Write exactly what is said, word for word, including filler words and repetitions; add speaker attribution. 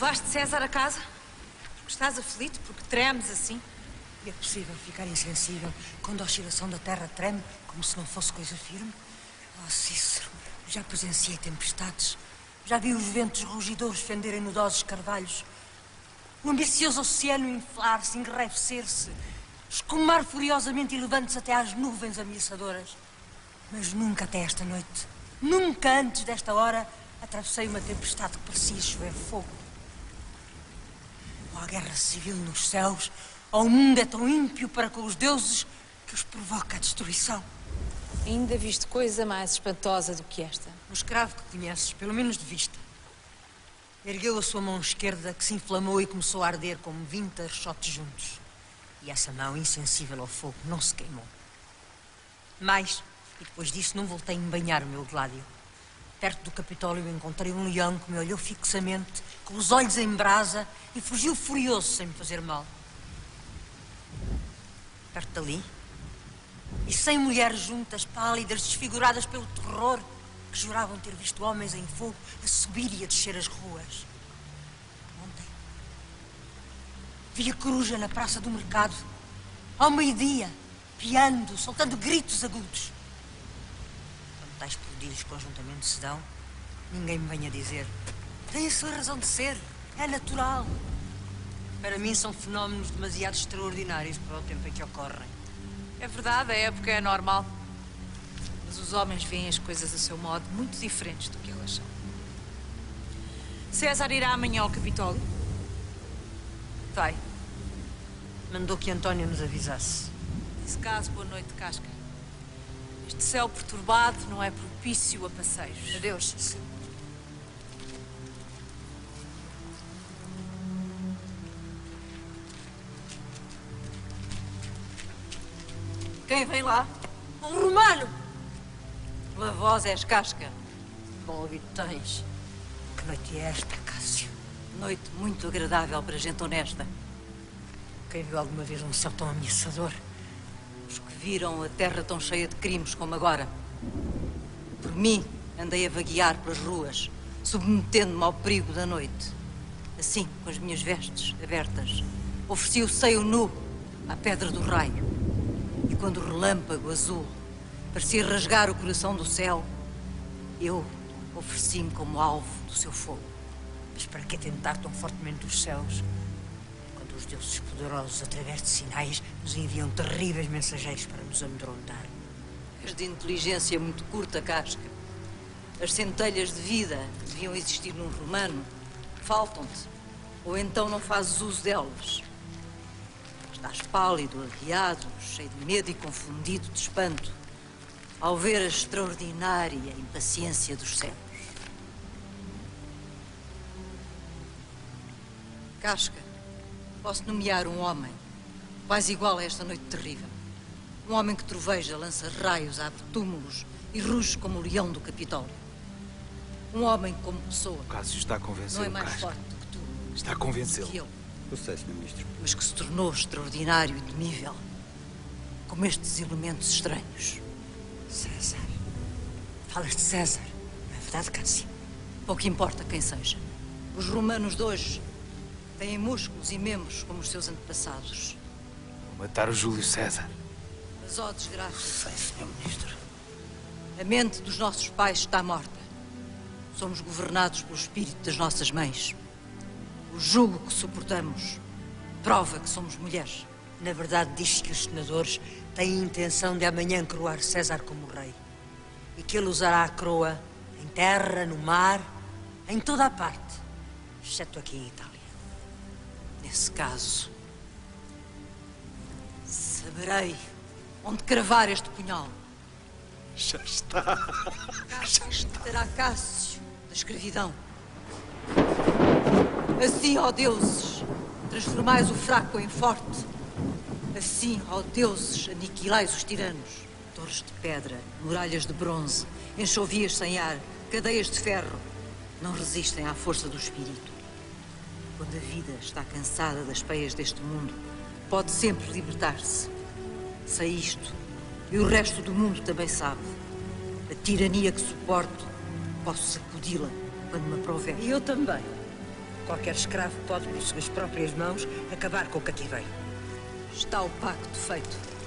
Speaker 1: Levaste César a casa? Porque estás aflito? Porque tremes assim?
Speaker 2: E é possível ficar insensível quando a oscilação da terra treme como se não fosse coisa firme? Oh, Cícero, já presenciei tempestades. Já vi os ventos rugidores fenderem nudosos carvalhos. O ambicioso oceano inflar-se, enraivescer-se, escumar furiosamente e levando-se até às nuvens ameaçadoras. Mas nunca até esta noite, nunca antes desta hora, atravessei uma tempestade que parecia chover fogo. Ou há guerra civil nos céus, ou o mundo é tão ímpio para com os deuses que os provoca a destruição.
Speaker 1: Ainda viste coisa mais espantosa do que esta?
Speaker 2: Um escravo que conheces, pelo menos de vista. Ergueu a sua mão esquerda, que se inflamou e começou a arder como vinte archotes juntos. E essa mão, insensível ao fogo, não se queimou. Mais, e depois disso não voltei a embanhar o meu gládio. Perto do Capitólio encontrei um leão que me olhou fixamente, com os olhos em brasa, e fugiu furioso sem me fazer mal. Perto dali, e cem mulheres juntas, pálidas, desfiguradas pelo terror, que juravam ter visto homens em fogo a subir e a descer as ruas. Ontem, vi a coruja na praça do mercado, ao meio-dia, piando, soltando gritos agudos. Quando tais prodígios conjuntamente se dão, ninguém me venha dizer: tem a sua razão de ser, é natural. Para mim são fenómenos demasiado extraordinários para o tempo em que ocorrem.
Speaker 1: É verdade, a época é normal. Mas os homens veem as coisas a seu modo, muito diferentes do que elas são. César irá amanhã ao Capitólio?
Speaker 2: Vai. Mandou que António nos avisasse.
Speaker 1: Nesse caso, boa noite, Casca. Este céu perturbado não é propício a passeios.
Speaker 2: Adeus.
Speaker 3: Quem vem lá?
Speaker 2: Um romano!
Speaker 3: Pela voz és Casca.
Speaker 2: Bom ouvido tens. Que noite é esta, Cássio?
Speaker 3: Noite muito agradável para gente honesta.
Speaker 2: Quem viu alguma vez um céu tão ameaçador?
Speaker 3: Os que viram a terra tão cheia de crimes como agora. Por mim, andei a vaguear pelas ruas, submetendo-me ao perigo da noite. Assim, com as minhas vestes abertas, ofereci o seio nu à pedra do raio. E quando o relâmpago azul parecia rasgar o coração do céu, eu ofereci-me como alvo do seu fogo.
Speaker 2: Mas para que tentar tão fortemente os céus, quando os deuses poderosos, através de sinais, nos enviam terríveis mensageiros para nos amedrontar?
Speaker 3: És de inteligência muito curta, Casca. As centelhas de vida que deviam existir num romano faltam-te, ou então não fazes uso delas. Estás pálido, arriado, cheio de medo e confundido de espanto, ao ver a extraordinária impaciência dos céus. Casca, posso nomear um homem, quase igual a esta noite terrível. Um homem que troveja, lança raios, abre túmulos e ruge como o leão do Capitólio. Um homem que, como pessoa,
Speaker 4: Cássio está a convencê-lo,
Speaker 3: não é mais
Speaker 4: Casca.
Speaker 3: forte do que tu.
Speaker 4: Está a convencê-lo.
Speaker 3: do que eu.
Speaker 5: Eu sei, senhor Ministro.
Speaker 3: Mas que se tornou extraordinário e temível, como estes elementos estranhos.
Speaker 2: César. Falas de César, não é verdade, Cássio?
Speaker 3: Pouco importa quem seja. Os romanos de hoje têm músculos e membros como os seus antepassados.
Speaker 4: Vou matar o Júlio César.
Speaker 3: Mas, ó desgraça,
Speaker 2: Sei, senhor Ministro.
Speaker 3: a mente dos nossos pais está morta. Somos governados pelo espírito das nossas mães. O jugo que suportamos prova que somos mulheres.
Speaker 2: Na verdade, diz-se que os senadores têm a intenção de amanhã coroar César como rei. E que ele usará a coroa em terra, no mar, em toda a parte, exceto aqui em Itália.
Speaker 3: Nesse caso, saberei onde cravar este punhal.
Speaker 4: Já está. Já está.
Speaker 3: Terá Cássio da escravidão. Assim, ó deuses, transformais o fraco em forte. Assim, ó deuses, aniquilais os tiranos. Torres de pedra, muralhas de bronze, enxovias sem ar, cadeias de ferro, não resistem à força do espírito. Quando a vida está cansada das peias deste mundo, pode sempre libertar-se. Sei isto, e o resto do mundo também sabe. A tirania que suporto, posso sacudi-la quando me aprouver.
Speaker 2: E eu também. Qualquer escravo pode, por suas próprias mãos, acabar com o cativeiro.
Speaker 3: Está o pacto feito.